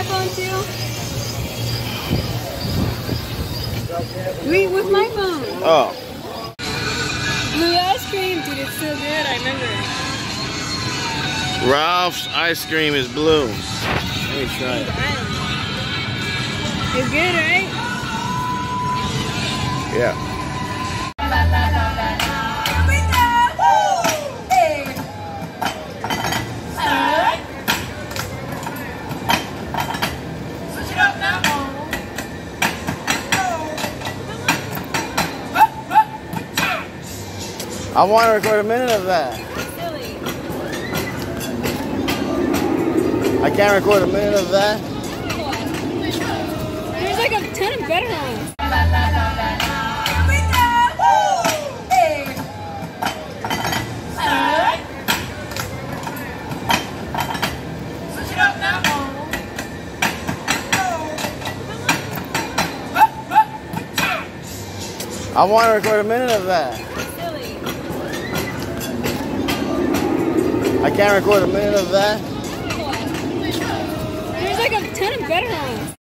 my phone too? We with my phone. Oh. Blue ice cream, dude, it's so good. I remember. Ralph's ice cream is blue. Let me try it. It's good, right? Yeah. I want to record a minute of that. Silly. I can't record a minute of that. There's like a ton of better ones. I want to record a minute of that. Silly. I can't record a minute of that. There's like a ton of better ones.